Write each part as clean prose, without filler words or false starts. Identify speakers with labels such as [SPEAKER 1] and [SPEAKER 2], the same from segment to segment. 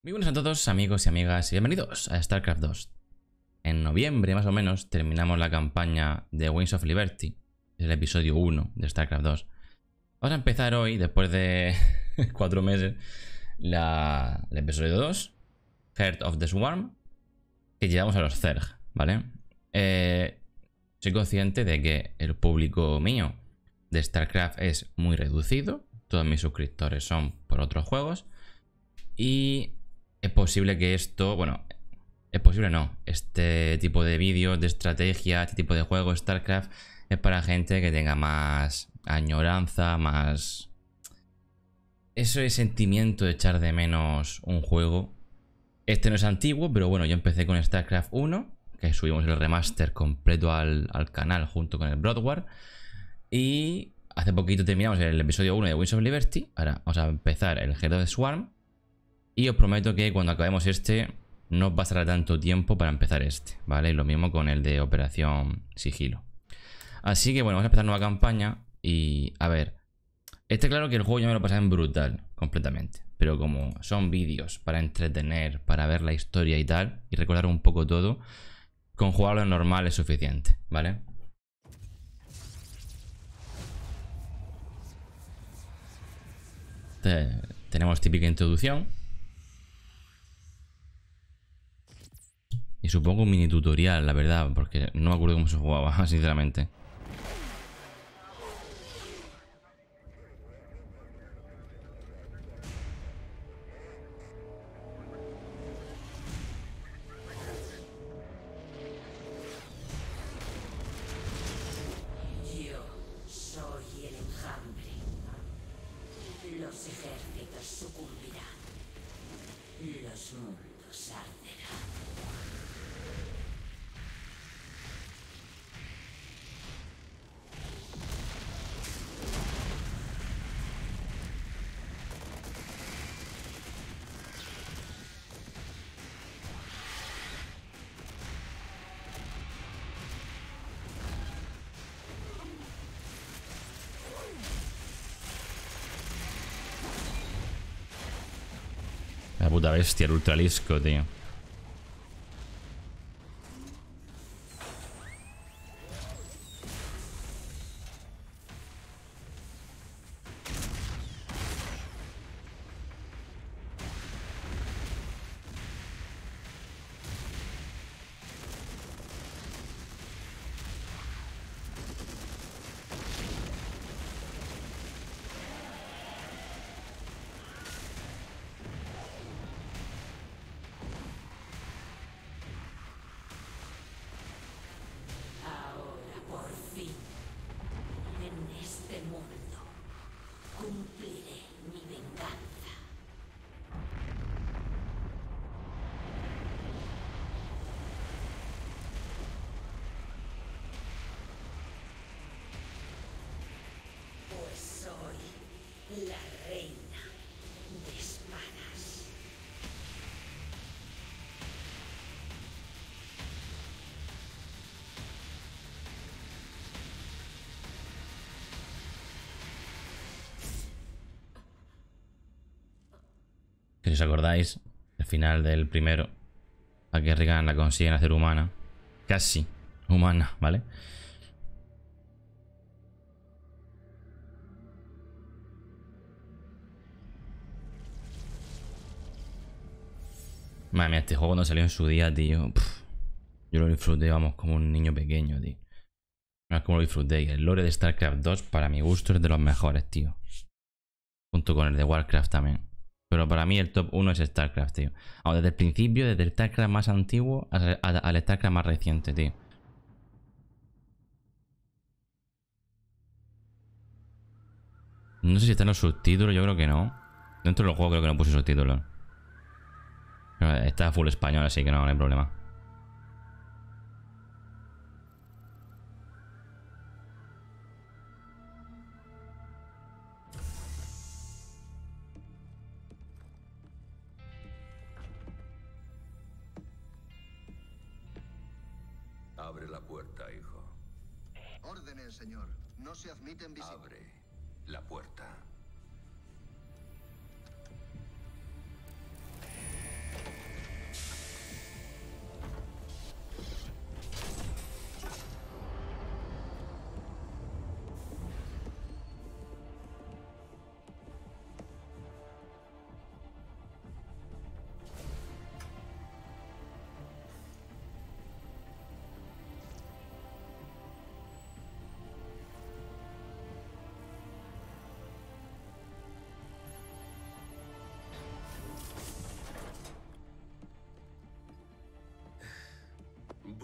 [SPEAKER 1] Muy buenas a todos, amigos y amigas, y bienvenidos a StarCraft 2. En noviembre, más o menos, terminamos la campaña de Wings of Liberty, es el episodio 1 de StarCraft 2. Vamos a empezar hoy, después de 4 meses, el episodio 2, Heart of the Swarm, que llegamos a los Zerg, ¿vale? Soy consciente de que el público mío de StarCraft es muy reducido, todos mis suscriptores son por otros juegos, y es posible que esto, bueno, es posible no, este tipo de vídeos de estrategia, este tipo de juegos, StarCraft, es para gente que tenga más añoranza, más ese sentimiento de echar de menos un juego. Este no es antiguo, pero bueno, yo empecé con StarCraft 1, que subimos el remaster completo al canal junto con el Brood War, y hace poquito terminamos el episodio 1 de Wings of Liberty. Ahora vamos a empezar el Heart of the Swarm. Y os prometo que cuando acabemos este, no os pasará tanto tiempo para empezar este, ¿vale? Y lo mismo con el de Operación Sigilo. Así que bueno, vamos a empezar nueva campaña. Y a ver, está claro que el juego ya me lo pasé en brutal, completamente. Pero como son vídeos para entretener, para ver la historia y tal, y recordar un poco todo, con jugarlo en normal es suficiente, ¿vale? Tenemos típica introducción. Y supongo un mini tutorial, la verdad, porque no me acuerdo cómo se jugaba, sinceramente.
[SPEAKER 2] Yo soy el enjambre. Los ejércitos sucumbirán. Los mundos arderán.
[SPEAKER 1] La puta bestia, el ultralisco, tío.
[SPEAKER 2] Ahora, por fin, en este mundo, cumpliré mi venganza. Pues soy la reina de espadas.
[SPEAKER 1] Que si os acordáis, el final del primero, a que Regan la consiguen hacer humana. Casi humana, ¿vale? Madre mía, este juego cuando salió en su día, tío. Yo lo disfruté, vamos, como un niño pequeño, tío. No es como lo disfruté. Y el lore de StarCraft 2, para mi gusto, es de los mejores, tío. Junto con el de Warcraft también. Pero para mí el top 1 es StarCraft, tío. Ahora, desde el principio, desde el StarCraft más antiguo al StarCraft más reciente, tío. No sé si están los subtítulos, yo creo que no. Dentro del juego creo que no puse subtítulos. Pero está full español, así que no hay problema.
[SPEAKER 3] Abre la puerta, hijo.
[SPEAKER 4] Órdenes, señor. No se admiten visitas.
[SPEAKER 3] Abre la puerta.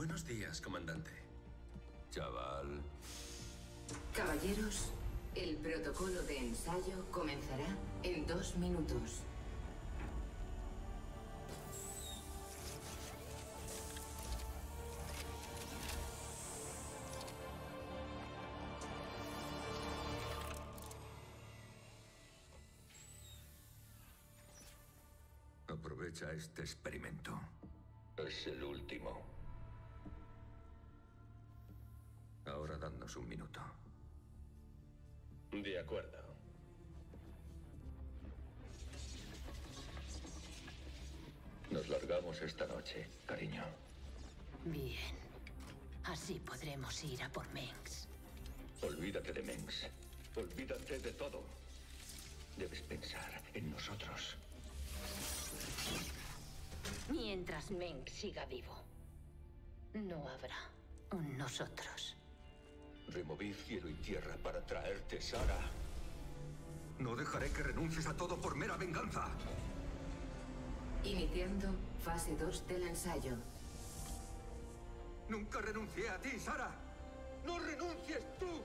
[SPEAKER 3] Buenos días, comandante. Chaval.
[SPEAKER 5] Caballeros, el protocolo de ensayo comenzará en 2 minutos.
[SPEAKER 3] Aprovecha este experimento. Es el último. Ahora dadnos un minuto. De acuerdo. Nos largamos esta noche, cariño.
[SPEAKER 2] Bien. Así podremos ir a por Mengs.
[SPEAKER 3] Olvídate de Mengs. Olvídate de todo. Debes pensar en nosotros.
[SPEAKER 2] Mientras Meng siga vivo, no habrá un nosotros.
[SPEAKER 3] Removí cielo y tierra para traerte, Sara. No dejaré que renuncies a todo por mera venganza.
[SPEAKER 5] Iniciando fase 2 del ensayo.
[SPEAKER 3] Nunca renuncié a ti, Sara. ¡No renuncies tú!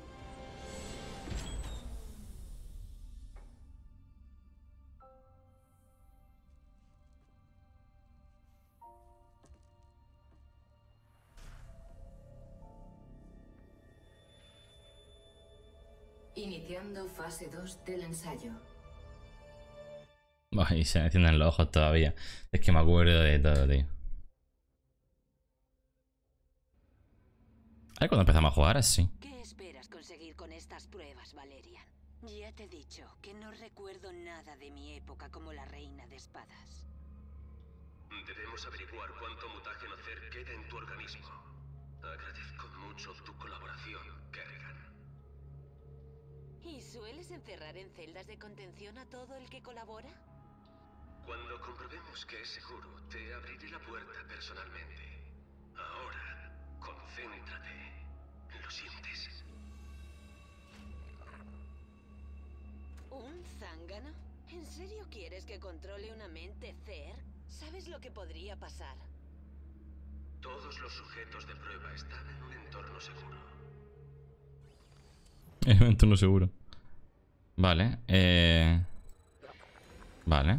[SPEAKER 5] Iniciando fase 2 del ensayo.
[SPEAKER 1] Ay, se me encienden los ojos todavía. Es que me acuerdo de todo, tío. A ver cuando empezamos a jugar así.
[SPEAKER 2] ¿Qué esperas conseguir con estas pruebas, Valerian? Ya te he dicho que no recuerdo nada de mi época como la reina de espadas.
[SPEAKER 3] Debemos averiguar cuánto mutágeno Cer queda en tu organismo. Agradezco mucho tu colaboración, Kerrigan.
[SPEAKER 2] ¿Y sueles encerrar en celdas de contención a todo el que colabora?
[SPEAKER 3] Cuando comprobemos que es seguro, te abriré la puerta personalmente. Ahora, concéntrate. ¿Lo sientes?
[SPEAKER 2] ¿Un zángano? ¿En serio quieres que controle una mente Cer? ¿Sabes lo que podría pasar?
[SPEAKER 3] Todos los sujetos de prueba están en un entorno seguro.
[SPEAKER 1] Es un entorno seguro. Vale, vale.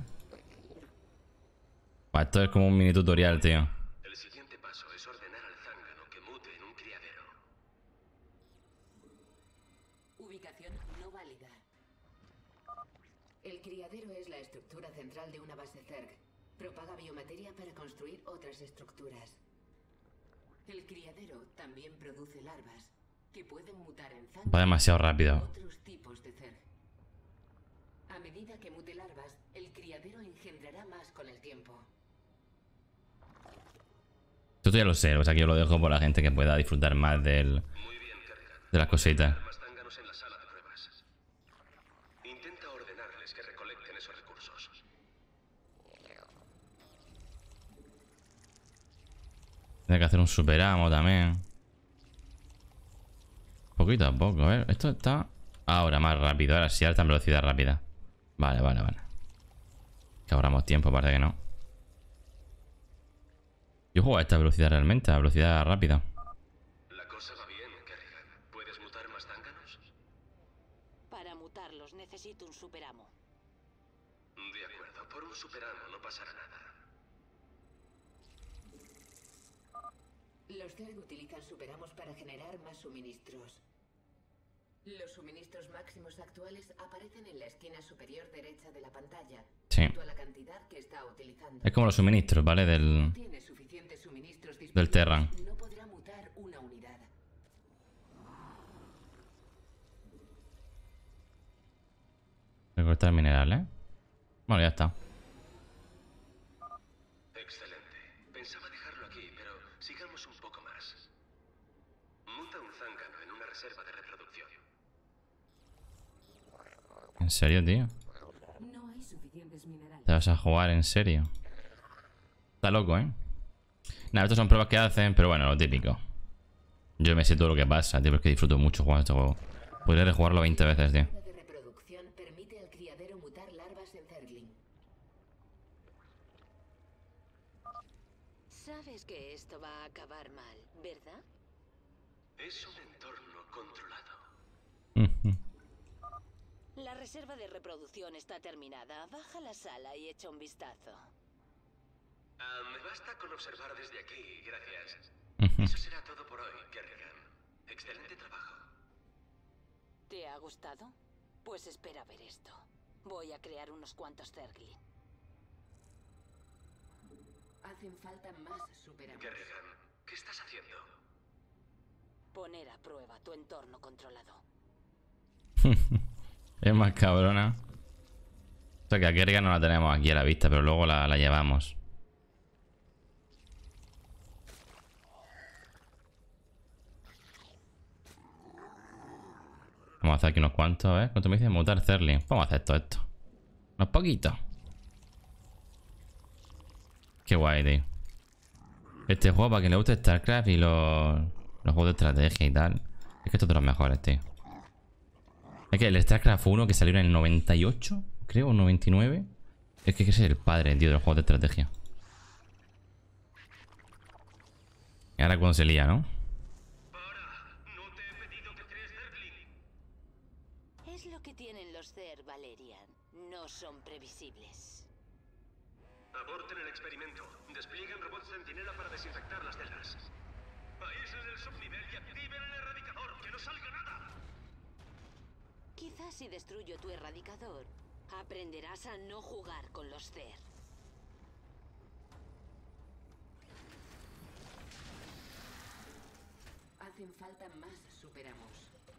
[SPEAKER 1] Esto es como un mini tutorial, tío.
[SPEAKER 3] El siguiente paso es ordenar al zángano que mute en un criadero.
[SPEAKER 5] Ubicación no válida. El criadero es la estructura central de una base Zerg. Propaga biomateria para construir otras estructuras. El criadero también produce larvas que pueden mutar en zángano.
[SPEAKER 1] Va demasiado rápido.
[SPEAKER 5] Otros tipos de Zerg. A medida que mute larvas, el criadero engendrará más con el tiempo.
[SPEAKER 1] Esto ya lo sé, o sea que yo lo dejo por la gente que pueda disfrutar más del,
[SPEAKER 3] Muy bien, Kerrigan.
[SPEAKER 1] de las cositas.
[SPEAKER 3] Más zánganos en la sala de pruebas. Intenta ordenarles que recolecten esos recursos.
[SPEAKER 1] Tiene que hacer un super amo también. Poquito a poco, a ver. Esto está ahora más rápido. Ahora sí, alta en velocidad rápida. Vale, vale, vale. Que ahorramos tiempo, parece que no. Yo juego a esta velocidad realmente, a velocidad rápida.
[SPEAKER 3] La cosa va bien, Kerrigan. ¿Puedes mutar más zánganos?
[SPEAKER 2] Para mutarlos necesito un superamo.
[SPEAKER 3] De acuerdo, por un superamo no pasará nada.
[SPEAKER 5] Los Zerg utilizan superamos para generar más suministros. Los suministros máximos actuales aparecen en la esquina superior derecha de la pantalla,
[SPEAKER 1] Sí.
[SPEAKER 5] junto a la cantidad que está utilizando.
[SPEAKER 1] Es como los suministros, ¿vale? Del
[SPEAKER 5] Tiene suficientes suministros
[SPEAKER 1] Del Terran.
[SPEAKER 5] disponibles, no podrá mutar una unidad.
[SPEAKER 1] recortar minerales. Bueno, ya está.
[SPEAKER 3] Excelente. Pensaba dejarlo aquí, pero sigamos un poco más. Muta un zángano en una reserva de reproducción.
[SPEAKER 1] ¿En serio, tío?
[SPEAKER 5] No hay suficientes minerales.
[SPEAKER 1] ¿Te vas a jugar en serio? Está loco, ¿eh? Nada, estas son pruebas que hacen, pero bueno, lo típico. Yo me sé todo lo que pasa, tío, porque disfruto mucho jugando este juego. Podría rejugarlo 20 veces, tío.
[SPEAKER 5] La de reproducción permite al criadero mutar larvas en Zergling.
[SPEAKER 2] Sabes que esto va a acabar mal, ¿verdad?
[SPEAKER 3] Es un entorno controlado.
[SPEAKER 2] La reserva de reproducción está terminada. Baja a la sala y echa un vistazo.
[SPEAKER 3] Me basta con observar desde aquí, gracias. Eso será todo por hoy, Kerrigan. Excelente trabajo.
[SPEAKER 2] ¿Te ha gustado? Pues espera a ver esto. Voy a crear unos cuantos Zerglin.
[SPEAKER 5] Hacen falta más superamos.
[SPEAKER 3] Kerrigan, ¿qué estás haciendo?
[SPEAKER 2] Poner a prueba tu entorno controlado.
[SPEAKER 1] Es más cabrona. O sea que a Kerrigan no la tenemos aquí a la vista, pero luego la llevamos. Vamos a hacer aquí unos cuantos, ¿eh? ¿Cuánto me dice? Mutar Zerglin. Vamos a hacer esto. Unos poquitos. Qué guay, tío. Este juego, para quien le guste StarCraft y los juegos de estrategia y tal. Es que esto es de los mejores, tío. Es que el StarCraft 1 que salió en el 98, creo, o 99. Es que es el padre, tío, de los juegos de estrategia. Y ahora cuando se lía, ¿no?
[SPEAKER 3] No te he pedido que crees Zerglin.
[SPEAKER 2] Es lo que tienen los Zer, Valerian. No son previsibles.
[SPEAKER 3] Aborten el experimento. Desplieguen robots centinela para desinfectar las celdas. Aíslen el subnivel y activen el erradicador. ¡Que no salga nada!
[SPEAKER 2] Quizás si destruyo tu erradicador, aprenderás a no jugar con los Zer.
[SPEAKER 5] Hacen falta más superamos.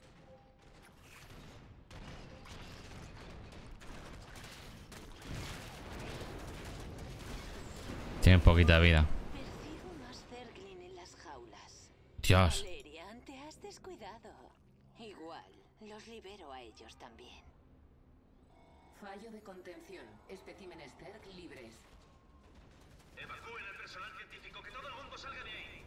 [SPEAKER 1] Tienen poquita vida.
[SPEAKER 2] Percibo más Zerglin en las jaulas.
[SPEAKER 1] Dios.
[SPEAKER 2] Valerian, te has descuidado. Igual, los libero a ellos también.
[SPEAKER 5] Fallo de contención. Especímenes Zerg libres.
[SPEAKER 3] Evacúen al personal científico. Que todo el mundo salga de ahí.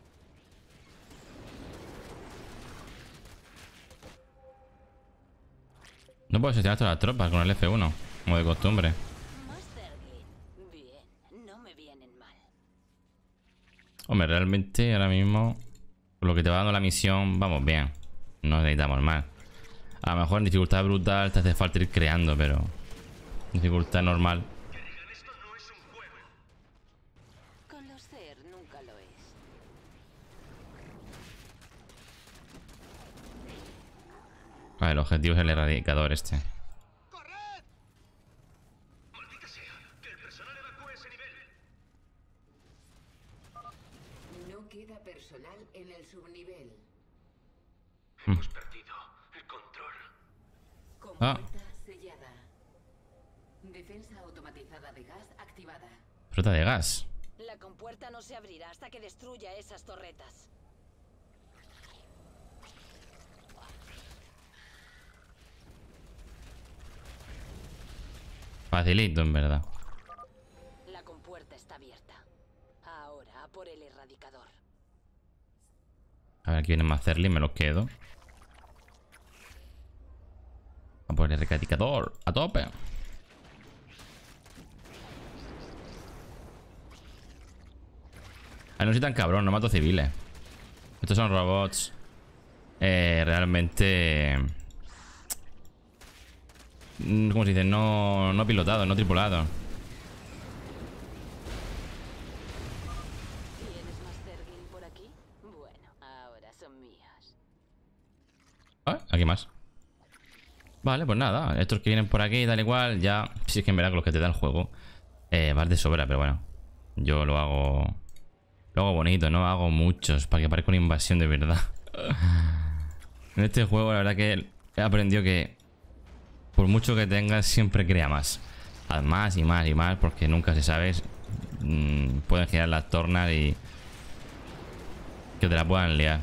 [SPEAKER 1] No puedo gestionar todas las tropas con el F1, como de costumbre.
[SPEAKER 2] Más Zerglin. Bien, no me vienen mal.
[SPEAKER 1] Hombre, realmente ahora mismo, por lo que te va dando la misión, vamos bien. No necesitamos más. A lo mejor en dificultad brutal te hace falta ir creando, pero en dificultad normal.
[SPEAKER 3] Kerrigan, esto no es un juego.
[SPEAKER 2] Con los Zer nunca lo es.
[SPEAKER 1] Vale, el objetivo es el erradicador este.
[SPEAKER 3] ¡Corred! ¡Maldita sea! ¡Que el personal evacúe ese nivel!
[SPEAKER 5] No queda personal en el subnivel.
[SPEAKER 3] Hemos perdido el control.
[SPEAKER 5] Compuerta sellada. Defensa automatizada de gas activada.
[SPEAKER 1] Flota de gas.
[SPEAKER 2] La compuerta no se abrirá hasta que destruya esas torretas.
[SPEAKER 1] Facilito, en verdad.
[SPEAKER 2] La compuerta está abierta. Ahora a por el erradicador.
[SPEAKER 1] A ver, aquí vienen más Zerglin, me los quedo. A por el erradicador, a tope. Ay, no soy tan cabrón, no mato civiles. Estos son robots realmente... ¿Cómo se dice? No pilotados, no tripulados.
[SPEAKER 2] ¿Tienes más Zerglin por aquí? Bueno, ahora son míos.
[SPEAKER 1] Ah, aquí más. Vale, pues nada. Estos que vienen por aquí, tal y cual, ya... Sí, es que en verdad con los que te da el juego vas de sobra, pero bueno. Yo lo hago... Lo hago bonito, ¿no? Hago muchos para que parezca una invasión de verdad. En este juego la verdad que he aprendido que por mucho que tengas siempre crea más. Haz más y más y más porque nunca se sabe. Pueden girar las tornas y que te la puedan liar.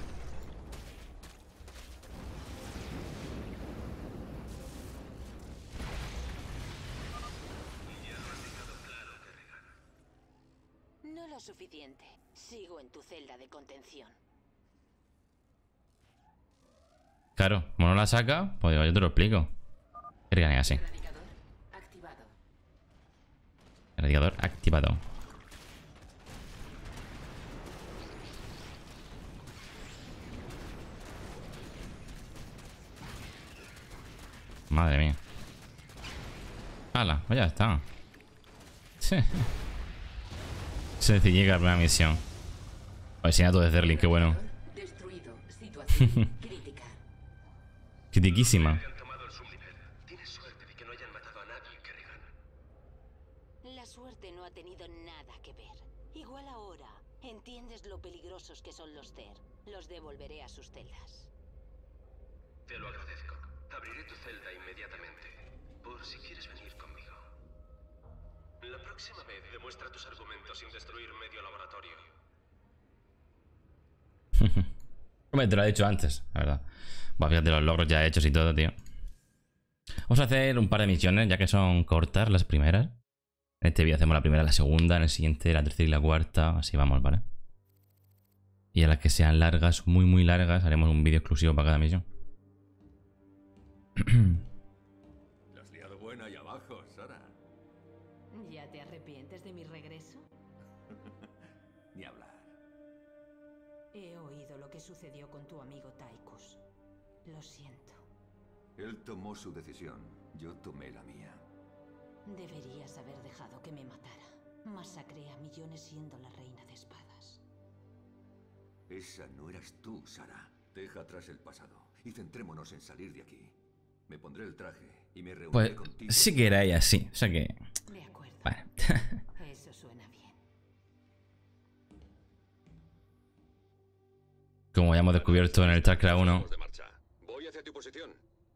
[SPEAKER 2] No lo suficiente. Sigo en tu celda de contención.
[SPEAKER 1] Claro, como no la saca, pues yo te lo explico. Kerrigan es así.
[SPEAKER 5] Erradicador activado.
[SPEAKER 1] Erradicador activado. madre mía. ¡Hala! Pues ya está. Sencillica la primera misión. Asesinato de Zerling, qué bueno.
[SPEAKER 5] Destruido. Situación crítica.
[SPEAKER 1] Critiquísima.
[SPEAKER 3] Han tomado el subnivel. Tienes suerte de que no hayan matado a nadie, Kerrigan.
[SPEAKER 2] La suerte no ha tenido nada que ver. Igual ahora entiendes lo peligrosos que son los Zer. Los devolveré a sus celdas.
[SPEAKER 3] Te lo agradezco. Abriré tu celda inmediatamente. Por si quieres venir conmigo. La próxima vez demuestra tus argumentos sin destruir medio laboratorio.
[SPEAKER 1] Hombre, te lo he dicho antes, la verdad. Bueno, fíjate los logros ya hechos y todo, tío. Vamos a hacer un par de misiones, ya que son cortas las primeras. En este vídeo hacemos la primera, la segunda, en el siguiente la tercera y la cuarta. Así vamos, ¿vale? Y a las que sean largas, muy muy largas, haremos un vídeo exclusivo para cada misión.
[SPEAKER 6] La has liado buena ahí abajo, Sara.
[SPEAKER 2] ¿Ya te arrepientes de mi regreso?
[SPEAKER 6] Ni hablar.
[SPEAKER 2] He oído lo que sucedió con tu amigo Tychus. Lo siento.
[SPEAKER 6] Él tomó su decisión. Yo tomé la mía.
[SPEAKER 2] Deberías haber dejado que me matara. Masacré a millones siendo la reina de espadas.
[SPEAKER 6] Esa no eras tú, Sara. Deja atrás el pasado y centrémonos en salir de aquí. Me pondré el traje y me reuniré
[SPEAKER 1] Pues
[SPEAKER 6] contigo.
[SPEAKER 1] sí que era ella, sí. O sea que...
[SPEAKER 2] De acuerdo.
[SPEAKER 1] Vale.
[SPEAKER 2] Eso suena bien.
[SPEAKER 1] Como ya hemos descubierto en el StarCraft 1,
[SPEAKER 6] De marcha. Voy hacia tu posición.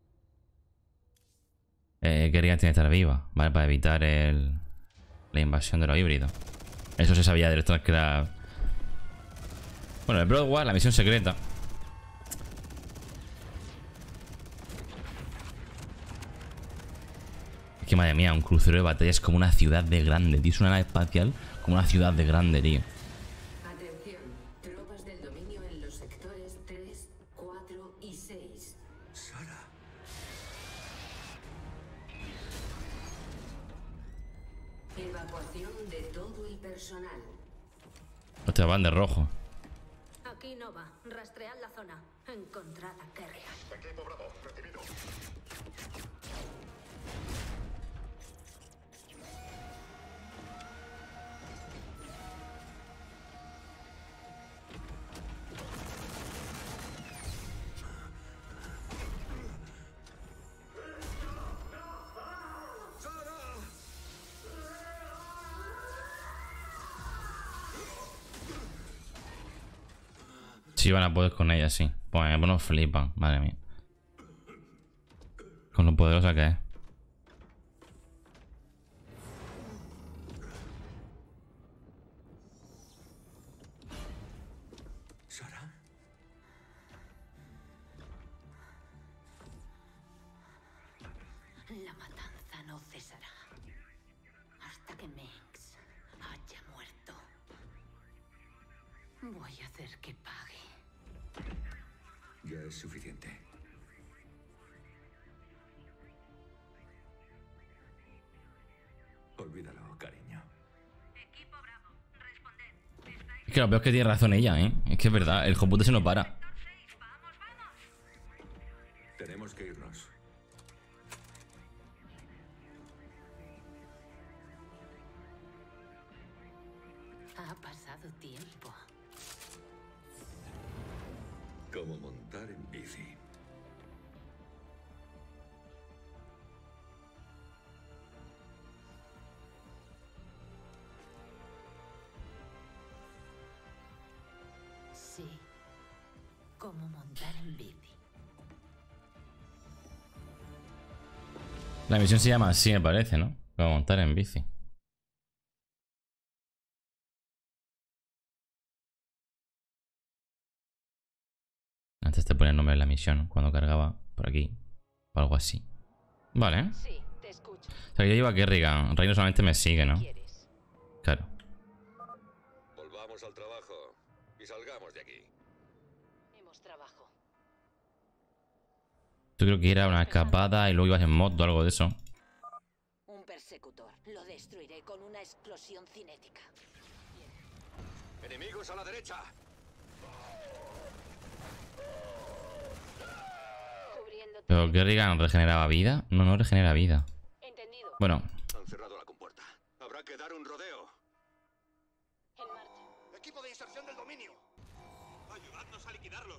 [SPEAKER 1] Kerrigan tiene que estar viva, ¿vale? Para evitar la invasión de los híbridos. Eso se sabía del StarCraft. Bueno, el Broad War, la misión secreta. Es que madre mía, un crucero de batalla es como una ciudad de grande, tío. Es una nave espacial como una ciudad de grande, tío.
[SPEAKER 5] Atención. Tropas del dominio en los sectores 3, 4 y 6.
[SPEAKER 6] Sara.
[SPEAKER 5] Evacuación de todo el personal.
[SPEAKER 1] Hostia, van de rojo.
[SPEAKER 7] Aquí Nova. Rastread la zona. Encontrad a Kerrigan.
[SPEAKER 3] Equipo Bravo, recibido.
[SPEAKER 1] Sí, van a poder con ella, sí. Pues no flipan, madre mía. Con lo poderosa que es.
[SPEAKER 6] Sara.
[SPEAKER 2] La matanza no cesará hasta que Mengs haya muerto. Voy a hacer que pague.
[SPEAKER 6] Ya es suficiente. Olvídalo, cariño.
[SPEAKER 7] Equipo Bravo. Responded.
[SPEAKER 1] Es que lo peor es que tiene razón ella, ¿eh? Es que es verdad, el joputo se no para.
[SPEAKER 7] Sector 6. Vamos, vamos.
[SPEAKER 6] Tenemos que irnos.
[SPEAKER 2] Ha pasado tiempo.
[SPEAKER 6] Como montar en bici.
[SPEAKER 2] Sí. Como montar en bici.
[SPEAKER 1] La misión se llama así, me parece, ¿no? Para montar en bici. Antes te ponía el nombre de la misión, ¿no? Cuando cargaba por aquí. O algo así. Vale.
[SPEAKER 2] Sí, te escucho.
[SPEAKER 1] O sea, que yo llevo a Kerrigan. Reino solamente me sigue, ¿no?
[SPEAKER 2] ¿Quieres?
[SPEAKER 1] Claro.
[SPEAKER 6] Volvamos al trabajo y salgamos de aquí.
[SPEAKER 2] Tenemos trabajo.
[SPEAKER 1] Tú creo que era una escapada y luego ibas en mod o algo de eso.
[SPEAKER 2] Un persecutor. Lo destruiré con una explosión cinética.
[SPEAKER 6] ¡Enemigos a la derecha!
[SPEAKER 2] Cubriendo
[SPEAKER 1] ¿Pero Kerrigan regeneraba vida? No, no regenera vida.
[SPEAKER 2] Entendido.
[SPEAKER 1] Bueno,
[SPEAKER 6] Han cerrado la compuerta. Habrá que dar un rodeo.
[SPEAKER 2] En marcha.
[SPEAKER 3] Equipo de inserción del dominio. Ayudadnos a liquidarlos.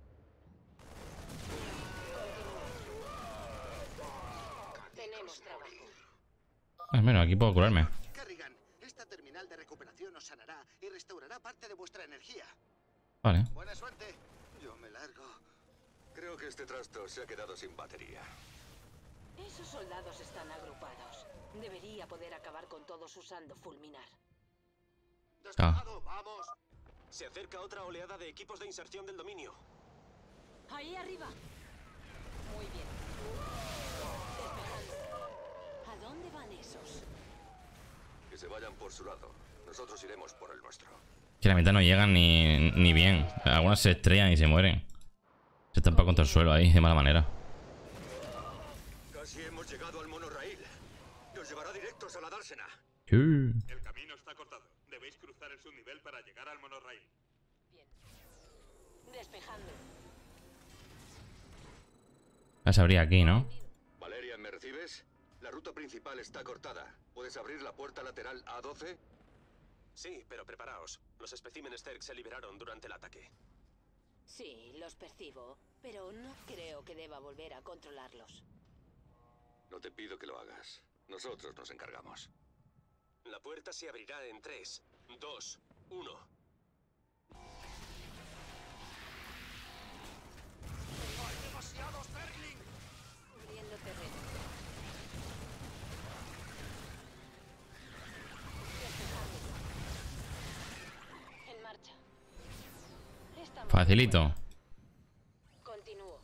[SPEAKER 2] Tenemos trabajo.
[SPEAKER 1] bueno, aquí puedo curarme.
[SPEAKER 4] Kerrigan, esta terminal de recuperación os sanará y restaurará parte de vuestra energía.
[SPEAKER 1] Vale.
[SPEAKER 4] Buena suerte. Yo me largo.
[SPEAKER 6] Creo que este trasto se ha quedado sin batería.
[SPEAKER 2] Esos soldados están agrupados. Debería poder acabar con todos usando fulminar.
[SPEAKER 3] Despejado, vamos. Se acerca otra oleada de equipos de inserción del dominio.
[SPEAKER 2] Ahí arriba. Muy bien. Despejando. ¿A dónde van esos?
[SPEAKER 6] Que se vayan por su lado. Nosotros iremos por el nuestro.
[SPEAKER 1] Que la mitad no llegan ni bien. Algunas se estrellan y se mueren. Se estampa contra el suelo ahí, de mala manera.
[SPEAKER 6] Casi hemos llegado al monorraíl. Nos llevará directos a la dársena.
[SPEAKER 1] Sí.
[SPEAKER 3] El camino está cortado. Debéis cruzar el subnivel para llegar al monorraíl.
[SPEAKER 2] Bien. Despejando.
[SPEAKER 1] La sabría aquí, ¿no?
[SPEAKER 6] Valeria, ¿me recibes? La ruta principal está cortada. ¿Puedes abrir la puerta lateral A12?
[SPEAKER 3] Sí, pero preparaos. Los especímenes Zerg se liberaron durante el ataque.
[SPEAKER 2] Sí, los percibo, pero no creo que deba volver a controlarlos.
[SPEAKER 6] No te pido que lo hagas. Nosotros nos encargamos.
[SPEAKER 3] La puerta se abrirá en 3, 2, 1.
[SPEAKER 2] Cubriendo terreno. Despejando. En marcha. Estamos
[SPEAKER 1] Facilito.
[SPEAKER 2] de acuerdo. Continúo.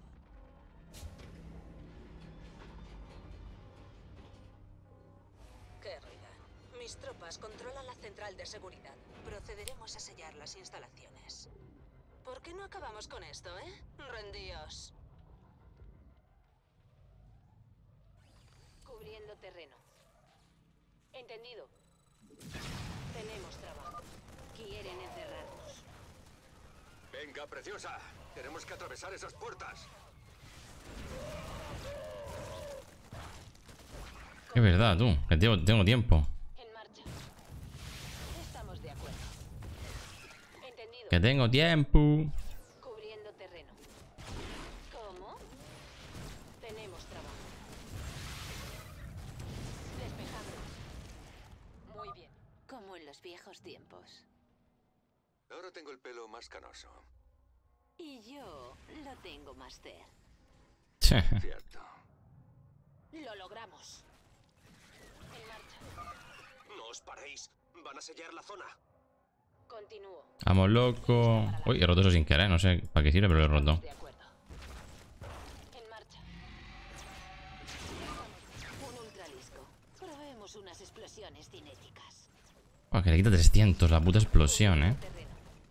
[SPEAKER 8] Kerrigan, mis tropas controlan la central de seguridad. Procederemos a sellar las instalaciones. ¿Por qué no acabamos con esto, Rendíos.
[SPEAKER 2] Cubriendo terreno. Entendido. Tenemos trabajo. Quieren encerrarnos.
[SPEAKER 6] Venga, preciosa. Tenemos que atravesar esas puertas.
[SPEAKER 1] Es verdad, tú. Que tengo tiempo.
[SPEAKER 2] En marcha. Estamos de acuerdo. Entendido.
[SPEAKER 1] Que tengo tiempo.
[SPEAKER 2] Cubriendo terreno. ¿Cómo? Tenemos trabajo. Despejando. Muy bien. Como en los viejos tiempos.
[SPEAKER 6] Ahora tengo el pelo más canoso.
[SPEAKER 2] Y yo lo tengo más Zerg.
[SPEAKER 6] Cierto.
[SPEAKER 2] Lo logramos. En marcha.
[SPEAKER 3] No os paréis. Van a sellar la zona.
[SPEAKER 2] Continúo.
[SPEAKER 1] Vamos, loco. Uy, he roto eso sin querer. No sé para qué sirve, pero lo he roto.
[SPEAKER 2] De acuerdo. En marcha. Un ultralisco. Probemos unas explosiones cinéticas.
[SPEAKER 1] Oh, que le quita 300 la puta explosión,
[SPEAKER 2] Terreno.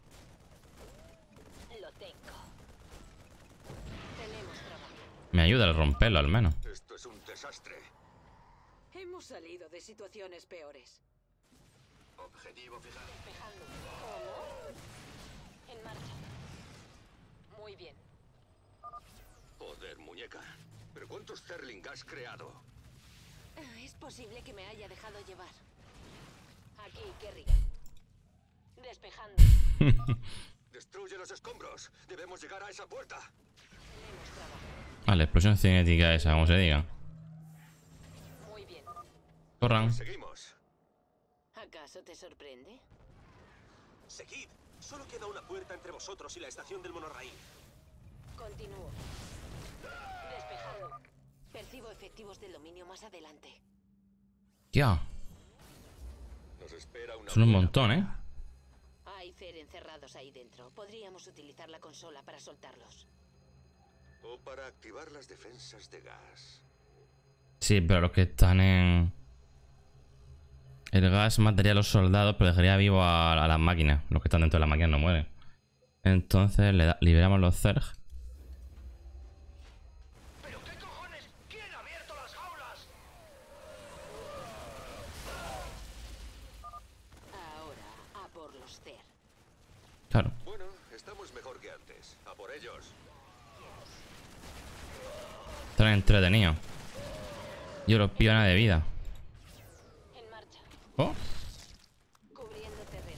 [SPEAKER 2] Lo tengo. Tenemos trabajo.
[SPEAKER 1] Me ayuda al romperlo, al menos.
[SPEAKER 6] Esto es un desastre.
[SPEAKER 8] Hemos salido de situaciones peores.
[SPEAKER 3] Objetivo fijado.
[SPEAKER 2] Despejando. ¿Cómo? En marcha. Muy bien.
[SPEAKER 6] Joder, muñeca. ¿Pero cuántos Zerling has creado?
[SPEAKER 2] Es posible que me haya dejado llevar. Aquí, Kerrigan. Despejando.
[SPEAKER 6] Destruye los escombros. Debemos llegar a esa puerta.
[SPEAKER 2] Tenemos trabajo.
[SPEAKER 1] Vale, explosión cinética esa, como se diga.
[SPEAKER 2] Muy bien.
[SPEAKER 1] Corran.
[SPEAKER 6] Seguimos.
[SPEAKER 2] ¿Acaso te sorprende?
[SPEAKER 3] Seguid. Solo queda una puerta entre vosotros y la estación del monorraíl.
[SPEAKER 2] Continúo. Despejando. Percibo efectivos del dominio más adelante.
[SPEAKER 1] Tía,
[SPEAKER 6] Nos espera una
[SPEAKER 1] son un
[SPEAKER 6] buena
[SPEAKER 1] montón,
[SPEAKER 6] prueba.
[SPEAKER 2] Hay Zerg encerrados ahí dentro. Podríamos utilizar la consola para soltarlos.
[SPEAKER 6] O para activar las defensas de gas.
[SPEAKER 1] Sí, pero los que están en... El gas mataría a los soldados, pero dejaría vivo a las máquinas. Los que están dentro de las máquinas no mueren. Entonces liberamos los Zerg.
[SPEAKER 3] ¿Pero qué cojones? ¿Quién ha abierto las jaulas?
[SPEAKER 2] Ahora, a por los Zerg.
[SPEAKER 1] Claro.
[SPEAKER 6] Bueno, estamos mejor que antes. A por ellos.
[SPEAKER 1] Están entretenidos. Yo los pillo nada de vida.
[SPEAKER 2] En marcha.
[SPEAKER 1] Oh.
[SPEAKER 2] Cubriendo terreno.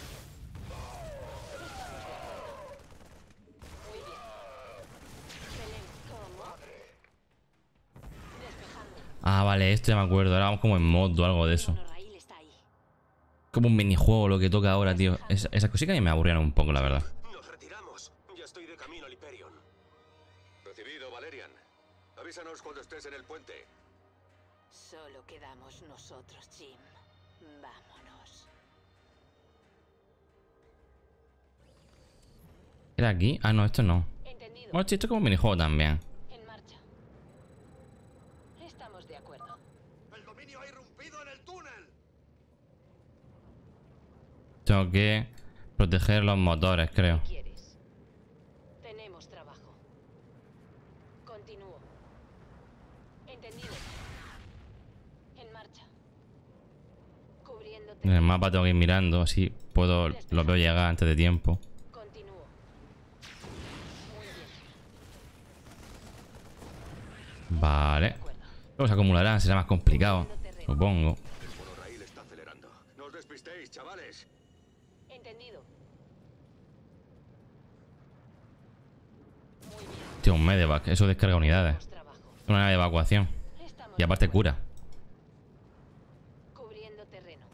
[SPEAKER 2] Muy bien. ¿Cómo? Despejando.
[SPEAKER 1] Ah, vale, esto ya me acuerdo. Ahora vamos como en mod o algo de eso.
[SPEAKER 2] Monorraíl está ahí.
[SPEAKER 1] Como un minijuego lo que toca ahora, tío. Esas cositas que me aburrían un poco, la verdad.
[SPEAKER 3] Nos retiramos. Ya estoy de camino al Hyperion.
[SPEAKER 6] Recibido, Valerian. Avísanos cuando estés en el puente.
[SPEAKER 2] Solo quedamos nosotros, Jim. Vámonos.
[SPEAKER 1] ¿Era aquí? Ah, no, esto no.
[SPEAKER 2] Entendido.
[SPEAKER 1] Bueno, sí, esto es como un minijuego también.
[SPEAKER 2] En marcha. Estamos de acuerdo.
[SPEAKER 4] ¡El dominio ha irrumpido en el túnel!
[SPEAKER 1] Tengo que proteger los motores, creo.
[SPEAKER 2] ¿Qué quieres? Tenemos trabajo. Continúo. Entendido. En marcha. Cubriéndote.
[SPEAKER 1] En el mapa tengo que ir mirando, así puedo, los veo llegar antes de tiempo.
[SPEAKER 2] Continúo. Muy bien.
[SPEAKER 1] Vale.
[SPEAKER 2] De acuerdo.
[SPEAKER 1] Luego se acumularán, será más complicado, supongo.
[SPEAKER 6] El monorraíl está acelerando. No os despistéis, chavales.
[SPEAKER 2] Entendido. Muy bien.
[SPEAKER 1] Tío, un medevac, eso descarga unidades.
[SPEAKER 2] Tenemos trabajo.
[SPEAKER 1] Una nave de evacuación.
[SPEAKER 2] Estamos
[SPEAKER 1] Y aparte
[SPEAKER 2] de acuerdo.
[SPEAKER 1] cura.
[SPEAKER 2] Cubriendo terreno.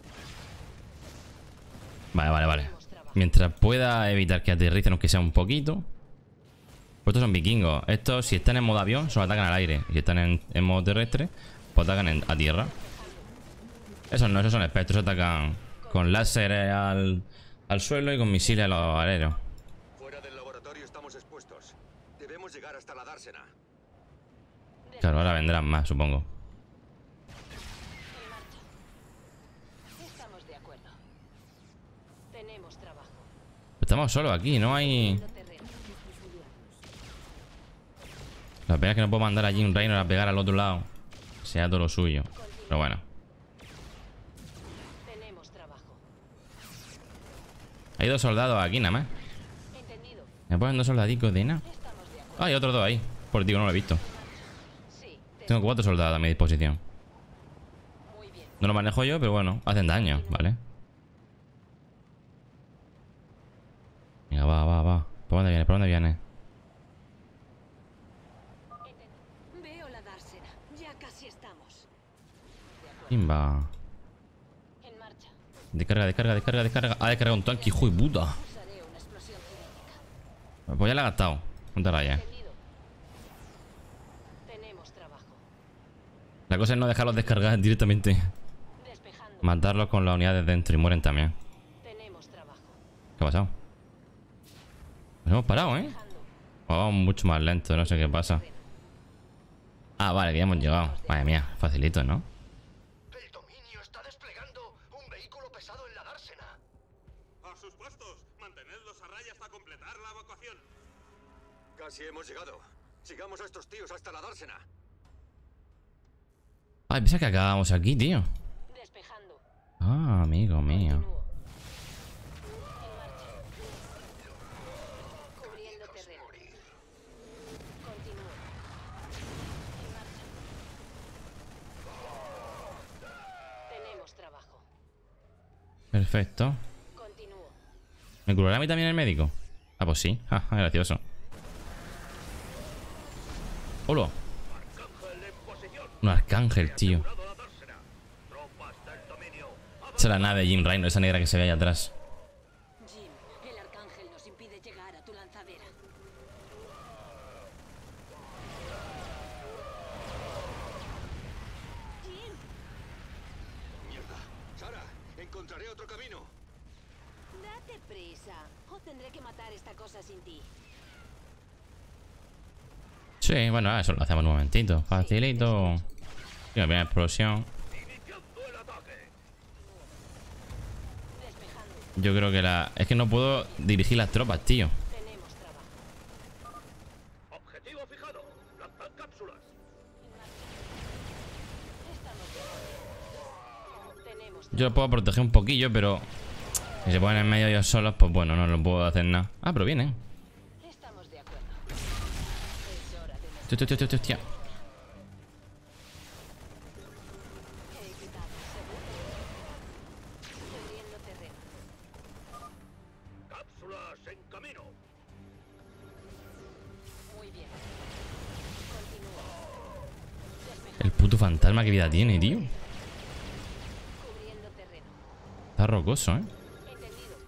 [SPEAKER 1] Vale, vale, vale. Mientras pueda evitar que aterricen, aunque sea un poquito. Pues estos son vikingos. Estos, si están en modo avión, solo atacan al aire. Y si están en modo terrestre, pues atacan a tierra. Esos no, esos son espectros. Atacan con láseres al suelo y con misiles a los aéreos.
[SPEAKER 6] Fuera del laboratorio estamos expuestos. Debemos llegar hasta la dársena.
[SPEAKER 1] Claro, ahora vendrán más, supongo.
[SPEAKER 2] En marcha. Estamos de acuerdo. Tenemos trabajo.
[SPEAKER 1] Estamos solos aquí, no hay...
[SPEAKER 2] Cubriendo terreno.
[SPEAKER 1] La pena es que no puedo mandar allí un reino a pegar al otro lado. Sea todo lo suyo. Pero bueno.
[SPEAKER 2] Tenemos trabajo.
[SPEAKER 1] Hay dos soldados aquí nada más.
[SPEAKER 2] Entendido.
[SPEAKER 1] Me ponen dos soldadicos de nada.
[SPEAKER 2] Estamos de acuerdo.
[SPEAKER 1] Ah, hay otros dos ahí. Por ti, no lo he visto.
[SPEAKER 2] Sí.
[SPEAKER 1] Tengo 4 soldados a mi disposición.
[SPEAKER 2] Muy bien.
[SPEAKER 1] No lo manejo yo, pero bueno, hacen daño, ¿vale? Venga, va. ¿Por dónde viene? ¿Por dónde viene?
[SPEAKER 2] Veo la dársena. Ya casi estamos.
[SPEAKER 1] Pimba.
[SPEAKER 2] En marcha.
[SPEAKER 1] Descarga. Ha descargado un tanque, hijo de puta.
[SPEAKER 2] Usaré una explosión cinética.
[SPEAKER 1] Pues ya la he gastado. Ponte raya.
[SPEAKER 2] Entendido. Tenemos trabajo.
[SPEAKER 1] La cosa es no dejarlos descargar directamente.
[SPEAKER 2] Despejando.
[SPEAKER 1] Matarlos con las unidades dentro y mueren también.
[SPEAKER 2] Tenemos trabajo.
[SPEAKER 1] ¿Qué ha pasado? Nos hemos parado, ¿eh?
[SPEAKER 2] Despejando.
[SPEAKER 1] Vamos mucho más lento, no sé qué pasa. Ah, vale, que ya hemos llegado. Madre mía, facilito, ¿no?
[SPEAKER 4] El dominio está desplegando un vehículo pesado en la dársena.
[SPEAKER 3] A sus puestos. Mantenedlos a raya hasta completar la evacuación.
[SPEAKER 6] Casi hemos llegado. Sigamos a estos tíos hasta la dársena.
[SPEAKER 1] Ay, pensaba que acabábamos aquí, tío.
[SPEAKER 2] Despejando.
[SPEAKER 1] Ah, amigo mío.
[SPEAKER 2] Continúo. En marcha. Cubriendo terreno. Continúo. En marcha. Tenemos trabajo.
[SPEAKER 1] Perfecto.
[SPEAKER 2] Continúo.
[SPEAKER 1] ¿Me curará a mí también el médico? Ah, pues sí. Jaja, gracioso. ¡Hola! Un arcángel, tío. Esa es la nave de Jim Raynor, esa negra que se ve ahí atrás.
[SPEAKER 2] Jim, el arcángel nos impide llegar a tu lanzadera. Jim,
[SPEAKER 6] Mierda. Sara, encontraré otro camino.
[SPEAKER 2] date prisa. O tendré que matar esta cosa sin ti.
[SPEAKER 1] Sí, bueno, eso lo hacemos en un momentito. Facilito. Y una primera explosión.
[SPEAKER 2] Despejando.
[SPEAKER 1] Yo creo que la... Es que no puedo dirigir las tropas, tío.
[SPEAKER 2] Tenemos trabajo.
[SPEAKER 3] Objetivo fijado. Lanzad cápsulas.
[SPEAKER 2] Estamos de acuerdo. Tenemos
[SPEAKER 1] Yo lo puedo proteger un poquillo, pero... Si se ponen en medio ellos solos, pues bueno, no puedo hacer nada. Ah, pero vienen.
[SPEAKER 2] Estamos de acuerdo. Es hora de
[SPEAKER 1] Hostia.
[SPEAKER 2] He quitado seguro. Cubriendo terreno.
[SPEAKER 3] ¡Cápsulas en camino!
[SPEAKER 2] Muy bien. Continúa.
[SPEAKER 1] El puto fantasma, qué vida tiene, tío.
[SPEAKER 2] Cubriendo terreno.
[SPEAKER 1] Está rocoso, ¿eh?
[SPEAKER 2] Entendido.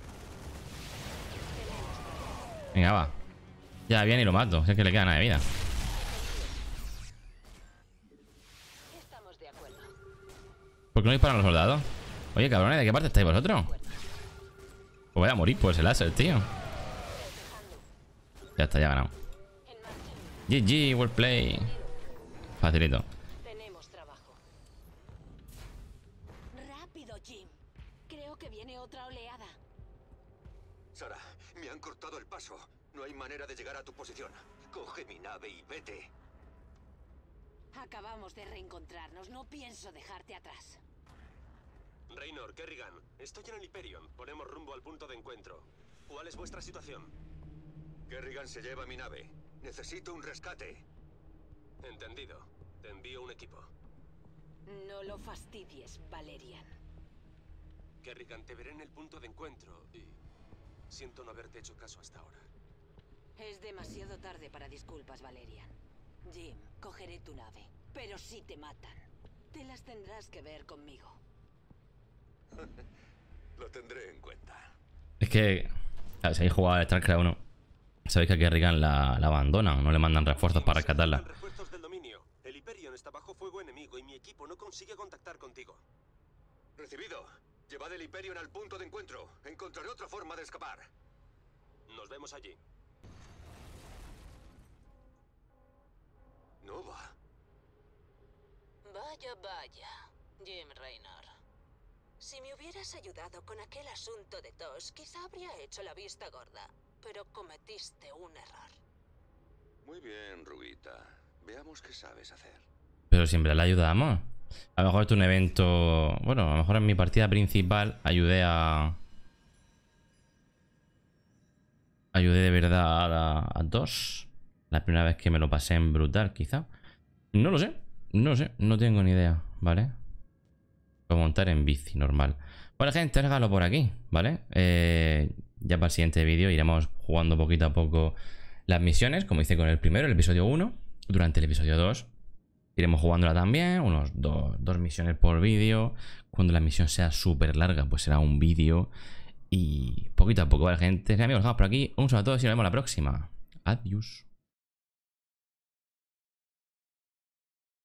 [SPEAKER 1] Venga, va. Ya viene y lo mato. Si es que le queda nada de vida.
[SPEAKER 2] Estamos de acuerdo.
[SPEAKER 1] ¿Por qué no disparan los soldados? Oye, cabrones, ¿de qué parte estáis vosotros? Pues voy a morir por ese láser, tío. Ya está, ya he ganado. GG, well play. Facilito.
[SPEAKER 2] Tenemos trabajo. Rápido, Jim. Creo que viene otra oleada.
[SPEAKER 6] Sara, me han cortado el paso. No hay manera de llegar a tu posición. Coge mi nave y vete.
[SPEAKER 2] Acabamos de reencontrarnos. No pienso dejarte atrás.
[SPEAKER 3] Raynor, Kerrigan, estoy en el Hyperion. Ponemos rumbo al punto de encuentro. ¿Cuál es vuestra situación?
[SPEAKER 6] Kerrigan se lleva mi nave. Necesito un rescate.
[SPEAKER 3] Entendido. Te envío un equipo.
[SPEAKER 2] No lo fastidies, Valerian.
[SPEAKER 3] Kerrigan, te veré en el punto de encuentro y... siento no haberte hecho caso hasta ahora.
[SPEAKER 2] Es demasiado tarde para disculpas, Valerian. Jim, cogeré tu nave. Pero si te matan, te las tendrás que ver conmigo.
[SPEAKER 6] Lo tendré en cuenta.
[SPEAKER 1] Es que, si habéis jugado al StarCraft 1, sabéis que a Kerrigan la abandonan, no le mandan refuerzos para rescatarla.
[SPEAKER 3] Refuerzos del dominio. El Hyperion está bajo fuego enemigo y mi equipo no consigue contactar contigo.
[SPEAKER 6] Recibido. Llevad el Hyperion al punto de encuentro. Encontraré otra forma de escapar.
[SPEAKER 3] Nos vemos allí.
[SPEAKER 6] Nova.
[SPEAKER 8] Vaya, vaya, Jim Raynor. Si me hubieras ayudado con aquel asunto de TOS, quizá habría hecho la vista gorda. Pero cometiste un error.
[SPEAKER 6] Muy bien, Rubita. Veamos qué sabes hacer.
[SPEAKER 1] Pero siempre la ayudamos. A lo mejor es un evento... Bueno, a lo mejor en mi partida principal ayudé de verdad a dos. La primera vez que me lo pasé en brutal, quizá. No lo sé. No sé. No tengo ni idea, ¿vale? Voy a montar en bici, normal. Bueno, gente, déjalo por aquí, ¿vale? Ya para el siguiente vídeo iremos jugando poquito a poco las misiones, como hice con el primero, el episodio 1. Durante el episodio 2 iremos jugándola también, unos dos misiones por vídeo. Cuando la misión sea súper larga, pues será un vídeo. Y poquito a poco, ¿vale, gente? Amigos, dejamos por aquí. Un saludo a todos y nos vemos la próxima. Adiós.